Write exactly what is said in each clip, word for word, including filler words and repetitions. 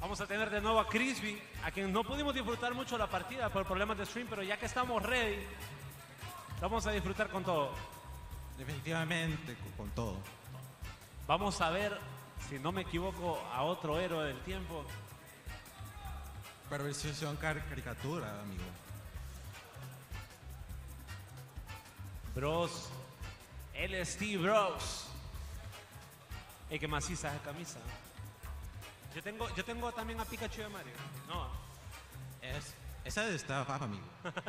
Vamos a tener de nuevo a Crispy, a quien no pudimos disfrutar mucho la partida por problemas de stream, pero ya que estamos ready, vamos a disfrutar con todo. Definitivamente, con, con todo. Vamos a ver, si no me equivoco, a otro héroe del tiempo. Pero versión car caricatura, amigo. Bros, L S T Bros. El que maciza esa camisa. Yo tengo, yo tengo también a Pikachu de Mario. No. Es, esa está baja, amigo.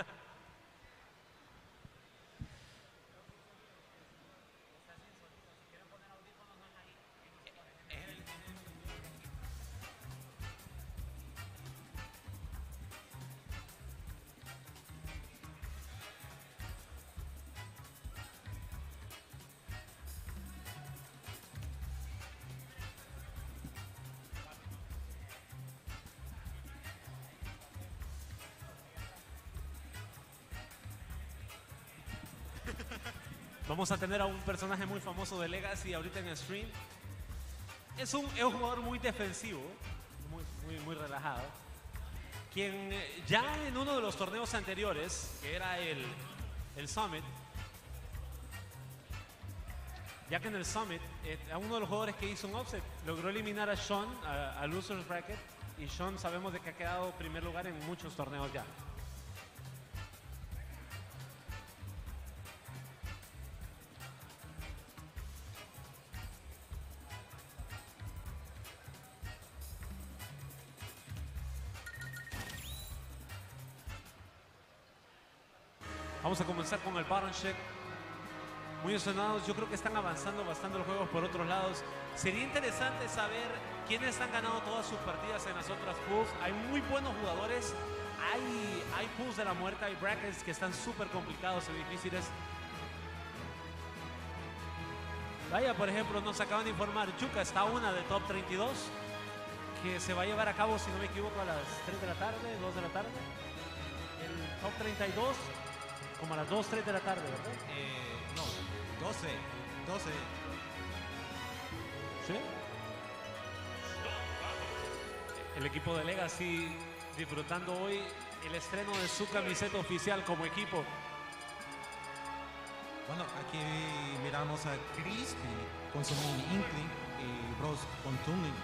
Vamos a tener a un personaje muy famoso de Legacy ahorita en el stream. Es un, es un jugador muy defensivo, muy, muy, muy relajado. Quien eh, ya en uno de los torneos anteriores, que era el, el Summit, ya que en el Summit, eh, a uno de los jugadores que hizo un offset, logró eliminar a Sean, a, a Losers Bracket, y Sean sabemos de que ha quedado primer lugar en muchos torneos ya. Vamos a comenzar con el Baron Check. Muy emocionados, yo creo que están avanzando bastante los juegos por otros lados. Sería interesante saber quiénes han ganado todas sus partidas en las otras pools. Hay muy buenos jugadores, hay, hay pools de la muerte, hay brackets que están súper complicados y difíciles. Vaya, por ejemplo, nos acaban de informar, Yuka está a una de top treinta y dos, que se va a llevar a cabo, si no me equivoco, a las tres de la tarde, dos de la tarde. El top treinta y dos, como a las dos, tres de la tarde, ¿verdad? Eh, no, doce. doce. ¿Sí? El equipo de Legacy disfrutando hoy el estreno de su camiseta oficial como equipo. Bueno, aquí miramos a Crispy con su mini Inkling y Bros con Toonlink.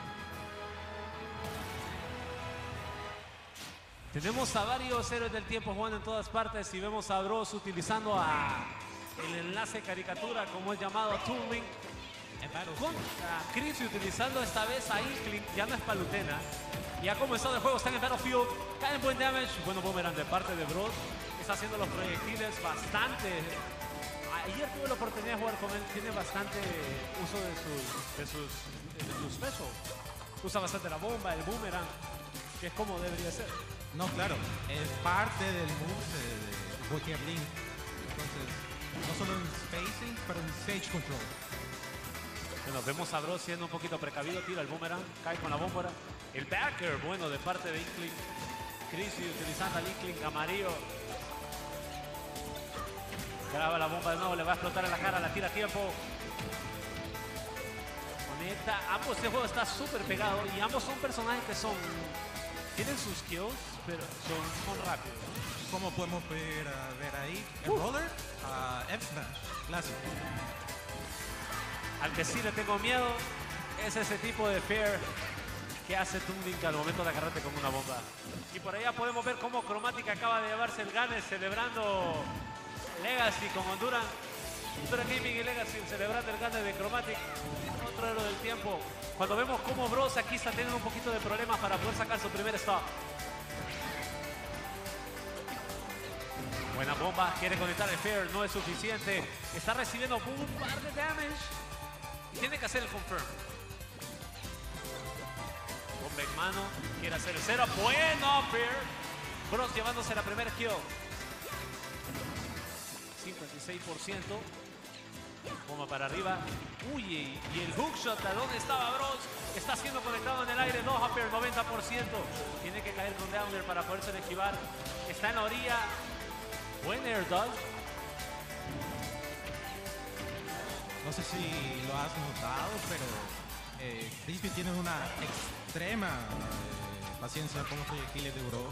Tenemos a varios héroes del tiempo jugando en todas partes y vemos a Bros utilizando a el enlace caricatura como es llamado Toonlink. Con a Crispy utilizando esta vez a Inkling, ya no es Palutena. Ya ha comenzado el juego, están en Battlefield, caen buen damage. Bueno, boomerang de parte de Bros. Está haciendo los proyectiles bastante. Ayer tuve la oportunidad de jugar con él, tiene bastante uso de sus, de sus, de sus specials. Usa bastante la bomba, el boomerang, que es como debería ser. No, claro, es parte del move de, de cualquier link. Entonces, no solo en spacing, pero en stage control. Bueno, vemos a Bros siendo un poquito precavido, tira el boomerang, cae con la bombora. El backer, bueno, de parte de Inkling. Crispy utilizando al Inkling amarillo. Graba la bomba de nuevo, le va a explotar en la cara, la tira a tiempo. Conecta, ambos, este juego está súper pegado y ambos son personajes que son... Tienen sus skills, pero son, son rápidos. Como podemos ver, uh, ver ahí, el Uh. roller, uh, F-Smash, clásico. Al que sí le tengo miedo es ese tipo de fair que hace Toonlink al momento de agarrarte con una bomba. Y por allá podemos ver cómo Chromatic acaba de llevarse el gane celebrando Legacy con Honduras. Honduras Gaming y Legacy celebrando el gane de Chromatic. Otro héroe del tiempo. Cuando vemos cómo Bros aquí está teniendo un poquito de problemas para poder sacar su primer stop. Buena bomba, quiere conectar el fair, no es suficiente. Está recibiendo un par de damage. Y tiene que hacer el confirm. Bomba en mano, quiere hacer el cero. Bueno, fair. Bros llevándose la primera kill. cincuenta y seis por ciento. Bomba para arriba. Uy, y el hookshot, ¿a dónde estaba Bros? Está siendo conectado en el aire. No, Hopper, noventa por ciento. Tiene que caer con Downer para poderse esquivar. Está en la orilla. Buen air dodge. No sé si lo has notado, pero eh, Crispy tiene una extrema eh, paciencia con los proyectiles de Bros.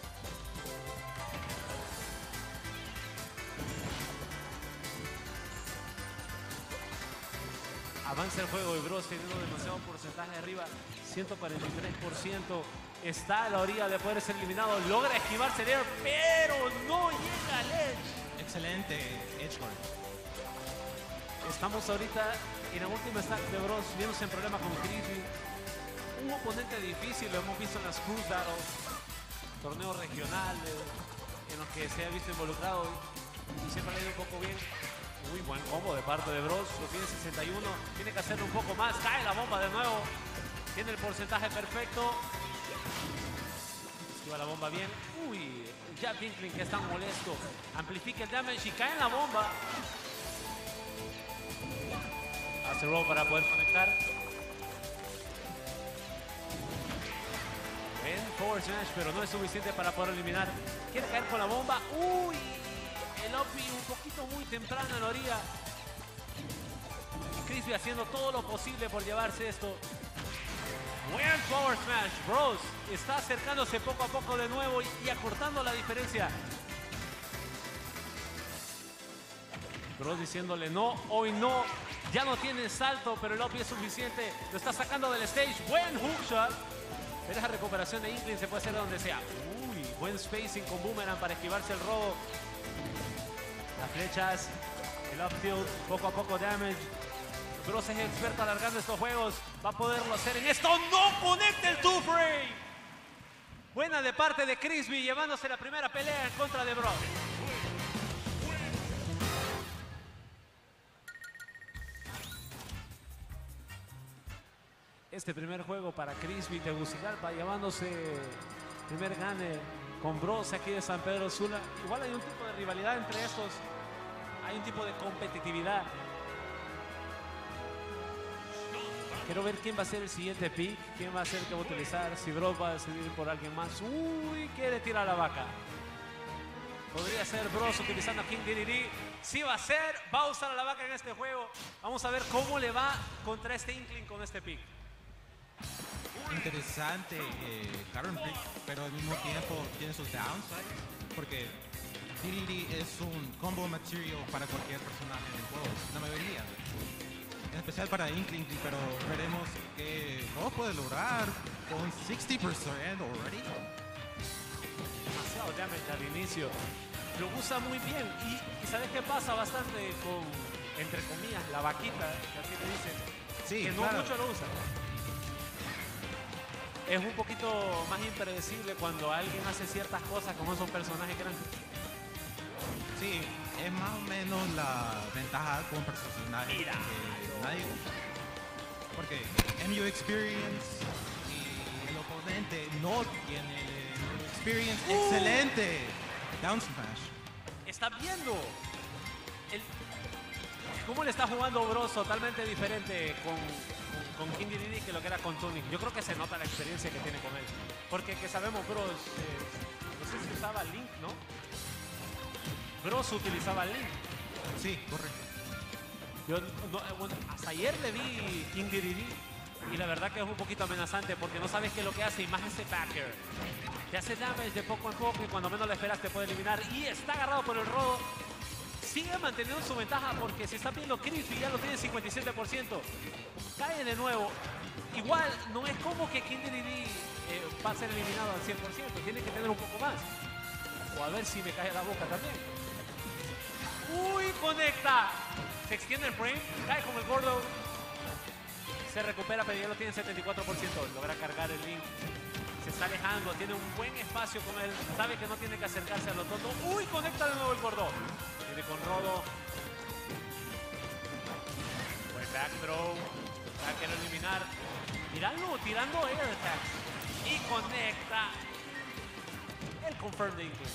Avanza el juego de Bros teniendo demasiado porcentaje arriba, ciento cuarenta y tres por ciento. Está a la orilla de poder ser eliminado. Logra esquivarse el air, pero no llega al edge. Excelente edge guard. Estamos ahorita en la última stack de Bros, viéndose en problema con Crispy. Un oponente difícil, lo hemos visto en las Cruise Battles, torneos regionales en los que se ha visto involucrado y siempre le ha ido un poco bien. Muy buen combo de parte de Bros, lo tiene sesenta y uno, tiene que hacerlo un poco más, cae la bomba de nuevo, tiene el porcentaje perfecto. Esquiva la bomba bien. Uy, ya Inkling que es tan molesto. Amplifica el damage y cae en la bomba. Hace roll para poder conectar. Buen forward smash, pero no es suficiente para poder eliminar. Quiere caer con la bomba. Uy, el up B un poquito muy temprano en la orilla. Crispy haciendo todo lo posible por llevarse esto. Buen forward smash. Bros está acercándose poco a poco de nuevo y, y acortando la diferencia. Bros diciéndole no, hoy no. Ya no tiene salto, pero el up B es suficiente. Lo está sacando del stage. Buen hookshot. Pero esa recuperación de Inkling se puede hacer donde sea. Uy, buen spacing con Boomerang para esquivarse el robo. Las flechas, el up tilt, poco a poco damage. Bros es experto alargando estos juegos. Va a poderlo hacer en esto. ¡No conecta el two frame! Buena de parte de Crispy, llevándose la primera pelea en contra de Bros. Este primer juego para Crispy Tegucigalpa, llevándose primer gane con Bros aquí de San Pedro Sula. Igual hay un tipo de rivalidad entre estos. Hay un tipo de competitividad. Quiero ver quién va a ser el siguiente pick, quién va a ser que va a utilizar, si Bros va a decidir por alguien más. Uy, quiere tirar la vaca. Podría ser Bros utilizando a King Dedede. Sí va a ser, va a usar a la vaca en este juego. Vamos a ver cómo le va contra este Inkling con este pick. Interesante eh, current pick, pero al mismo tiempo tiene sus downsides, porque Dedede es un combo material para cualquier personaje en el juego, la mayoría. En especial para Inkling, pero veremos que no puede lograr con sesenta por ciento already. Demasiado damage al inicio. Lo usa muy bien. Y, y ¿sabes qué pasa bastante con, entre comillas, la vaquita? Así le dicen. Sí, que no claro. mucho lo usa. Es un poquito más impredecible cuando alguien hace ciertas cosas como esos personajes grandes. Sí, es más o menos la ventaja con personajes Mira. que nadie... Porque M U Experience y el oponente no tiene el Experience Uh. excelente. Down smash. Está viendo el, cómo le está jugando Bros totalmente diferente con, con, con King Dedede que lo que era con Tunic. Yo creo que se nota la experiencia que tiene con él. Porque que sabemos Bros, eh, no sé si usaba Link, ¿no? Bros utilizaba Link. Sí, correcto. Yo no, eh, bueno, hasta ayer le vi King Dedede y la verdad que es un poquito amenazante porque no sabes qué es lo que hace y más ese backer. Te hace damage de poco en poco y cuando menos lo esperas te puede eliminar. Y está agarrado por el rodo. Sigue manteniendo su ventaja porque si está viendo Crispy ya lo tiene cincuenta y siete por ciento. Cae de nuevo. Igual no es como que King Dedede eh, va a ser eliminado al cien por ciento. Tiene que tener un poco más. O a ver si me cae la boca también. ¡Uy! Conecta. Se extiende el frame. Cae como el gordo. Se recupera pero ya lo tiene setenta y cuatro por ciento. Logra cargar el link. Se está alejando, tiene un buen espacio con él, sabe que no tiene que acercarse a lo tonto. ¡Uy! Conecta de nuevo el gordo. Viene con rodo. Buen back throw. Va a querer eliminar. Tirando, tirando air attacks. Y conecta. El confirm de Inkling.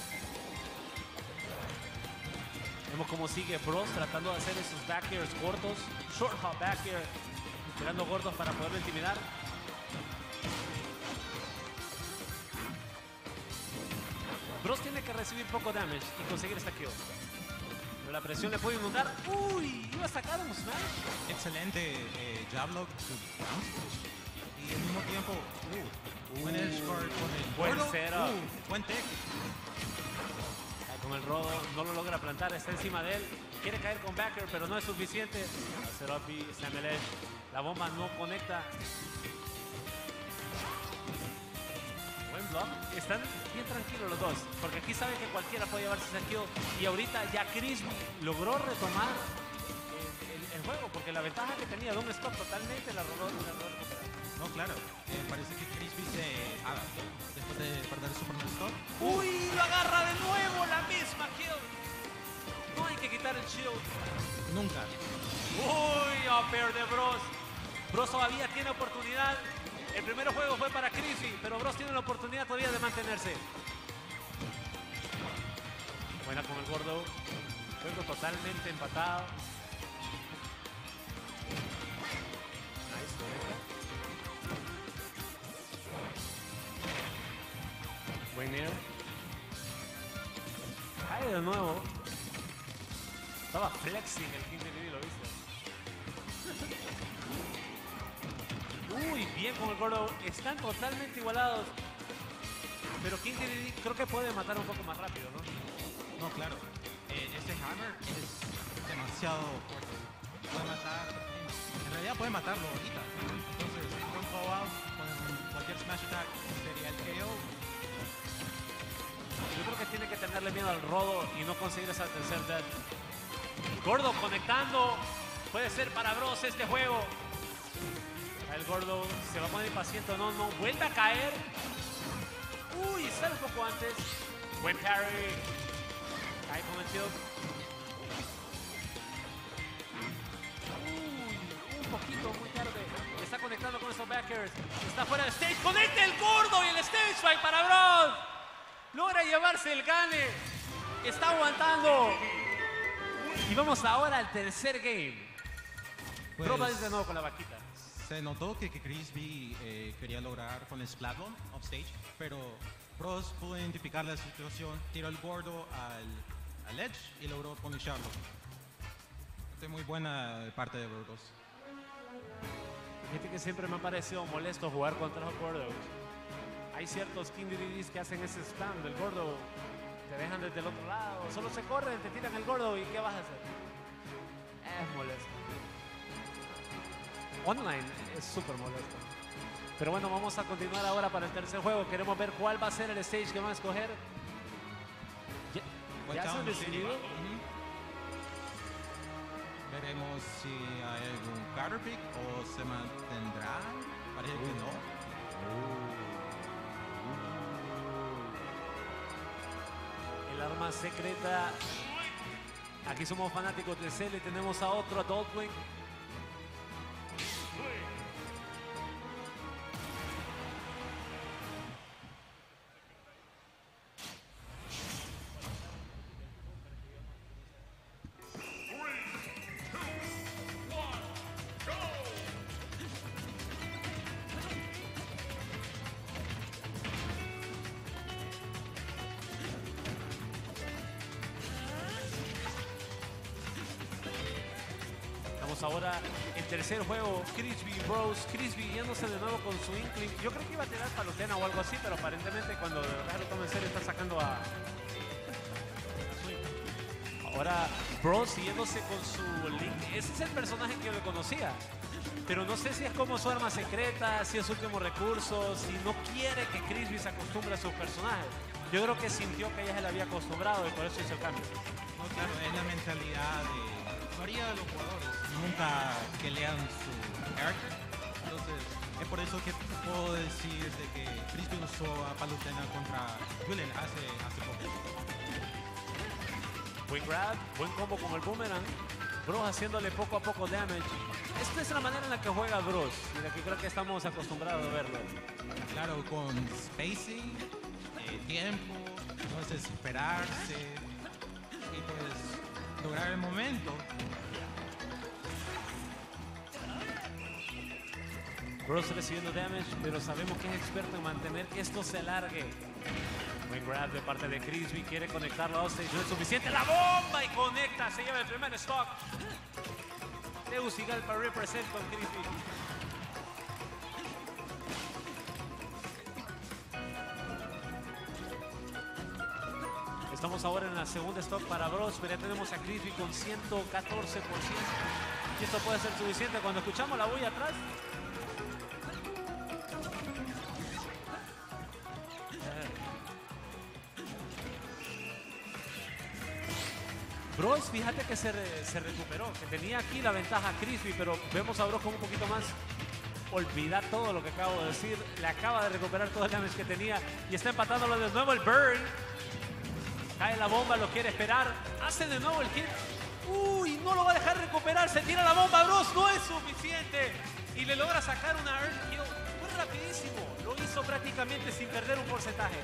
Vemos cómo sigue Bros tratando de hacer esos back airs cortos. Short hop back air. Tirando gordos para poderlo intimidar. Bros tiene que recibir poco damage y conseguir esta kill. Pero la presión le puede inundar. ¡Uy! Iba a sacar un smash. Excelente eh, jab lock to down smash. mismo tiempo, uh, buen edge guard con el Buen gordo, setup. uh, buen tech. Ahí con el rodo, no lo logra plantar, está encima de él. Quiere caer con backer, pero no es suficiente. Hacer up y está en el edge. La bomba no conecta. Buen block. Están bien tranquilos los dos, porque aquí saben que cualquiera puede llevarse ese kill. Y ahorita ya Crispy logró retomar el, el- el juego, porque la ventaja que tenía de un stop totalmente la logró la logró recuperar. No, claro, eh, parece que Crispy se adaptó después de perder su primer stop. ¡Uy! Lo agarra de nuevo la misma kill. No hay que quitar el shield. Nunca. Uy, up air de Bros. Bros todavía tiene oportunidad. El primer juego fue para Crispy, pero Bros tiene la oportunidad todavía de mantenerse. Buena con el gordo. Juego totalmente empatado. Nice, correcto. Buen air. Cae de nuevo. Estaba flexing el King D D, ¿lo viste? Uy, bien con el gordo. Están totalmente igualados. Pero King D D creo que puede matar un poco más rápido, ¿no? No, claro. Eh, ese hammer es demasiado fuerte. Puede matar. En realidad puede matarlo ahorita. Entonces, con call out, con cualquier smash attack sería el K O. Yo creo que tiene que tenerle miedo al rodo y no conseguir esa tercer death. Gordo conectando. Puede ser para Bros este juego. El gordo se va a poner impaciente. No, no. Vuelve a caer. Uy, sale un poco antes. Buen parry. Cae con el shield. Uy, un poquito muy tarde. Está conectando con esos backers. Está fuera de stage. Conecta el gordo y el stage fight para Bros. Logra llevarse el gane. Está aguantando. Y vamos ahora al tercer game. Pues, Bros va de nuevo con la vaquita. se notó que, que Crispy eh, quería lograr con el Splatbomb offstage, pero Bros pudo identificar la situación, tiró el gordo al, al edge y logró punisharlo. Es muy buena de parte de Bros. Fíjate que siempre me ha parecido molesto jugar contra los gordos. Hay ciertos King D D Ds que hacen ese spam del gordo. Te dejan desde el otro lado. Solo se corren, te tiran el gordo y ¿qué vas a hacer? Es molesto. Online es súper molesto. Pero bueno, vamos a continuar ahora para el tercer juego. Queremos ver cuál va a ser el stage que van a escoger. ¿Ya, ya se han decidido? Ujú. Veremos si hay algún counter pick o se mantendrá. Parece que no. El arma secreta. Aquí somos fanáticos de Cell y tenemos a otro Adult Wing. Ahora el tercer juego, Crispy Bros. Crispy yéndose de nuevo con su Inkling. Yo creo que iba a tirar palutena o algo así, pero aparentemente cuando de verdad lo toma en serio está sacando a... a su Inkling. Ahora Bros yéndose con su Link. Ese es el personaje que yo le conocía. Pero no sé si es como su arma secreta, si es su último recurso, si no quiere que Crispy se acostumbre a sus personajes. Yo creo que sintió que ella se le había acostumbrado y por eso hizo el cambio. No, claro, es la mentalidad de la mayoría de los jugadores. Nunca que lean su character. Entonces, es por eso que puedo decir de que Crispy usó a Palutena contra Julian hace, hace poco. Buen grab, buen combo con el boomerang. Bros haciéndole poco a poco damage. Esta es la manera en la que juega Bros y la que creo que estamos acostumbrados a verlo. Claro, con spacing, eh, tiempo, no desesperarse y pues lograr el momento. Bros recibiendo damage, pero sabemos que es experto en mantener que esto se alargue. Buen grab de parte de Crispy, quiere conectarlo a Ostage, no es suficiente. ¡La bomba! Y conecta, se lleva el primer stock. Tegucigalpa represent con Crispy. Estamos ahora en la segunda stop para Bros, pero ya tenemos a Crispy con ciento catorce por ciento. Y esto puede ser suficiente cuando escuchamos la bulla atrás. Bros, fíjate que se, re, se recuperó, que tenía aquí la ventaja Crispy, pero vemos a Bros como un poquito más. Olvidar todo lo que acabo de decir. Le acaba de recuperar todo el damage que tenía y está empatándolo de nuevo el burn. Cae la bomba, lo quiere esperar. Hace de nuevo el hit. Uy, no lo va a dejar recuperar. Se tira la bomba, Bros. No es suficiente. Y le logra sacar una earn kill. Fue rapidísimo. Lo hizo prácticamente sin perder un porcentaje.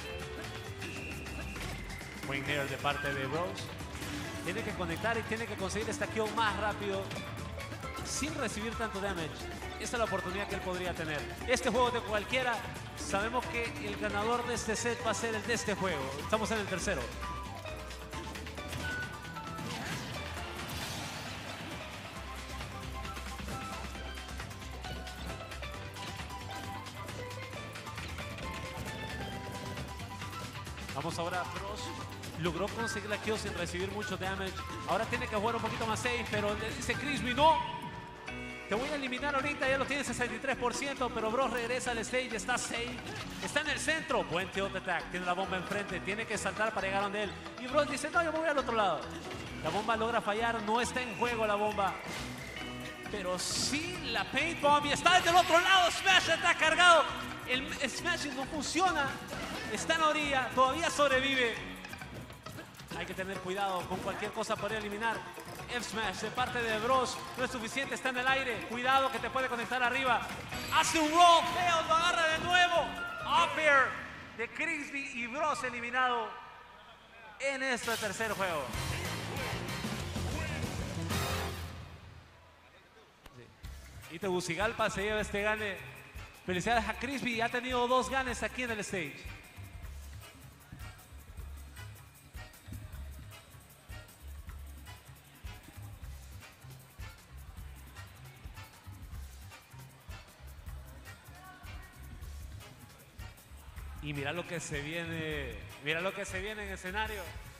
Buen nair de parte de Bros. Tiene que conectar y tiene que conseguir esta kill más rápido sin recibir tanto damage. Esta es la oportunidad que él podría tener. Este juego de cualquiera, sabemos que el ganador de este set va a ser el de este juego. Estamos en el tercero. Vamos ahora a Bros. Logró conseguir la kill sin recibir mucho damage. Ahora tiene que jugar un poquito más safe, pero le dice Crispy, no. Te voy a eliminar ahorita, ya lo tiene sesenta y tres por ciento, pero Bros regresa al stage, está safe, está en el centro. Buen tilt attack, tiene la bomba enfrente, tiene que saltar para llegar donde él. Y Bros dice, no, yo me voy al otro lado. La bomba logra fallar, no está en juego la bomba. Pero sí la paint bomb y está del otro lado, Smash está cargado. El Smash no funciona, está en la orilla, todavía sobrevive. Hay que tener cuidado con cualquier cosa para eliminar. F-Smash de parte de Bros. No es suficiente, está en el aire. Cuidado que te puede conectar arriba. Hace un roll, Tails lo agarra de nuevo. Up air de Crispy y Bros eliminado en este tercer juego. Sí. Y Tegucigalpa se lleva este gane. Felicidades a Crispy, ha tenido dos ganes aquí en el stage. Y mira lo que se viene, mira lo que se viene en escenario.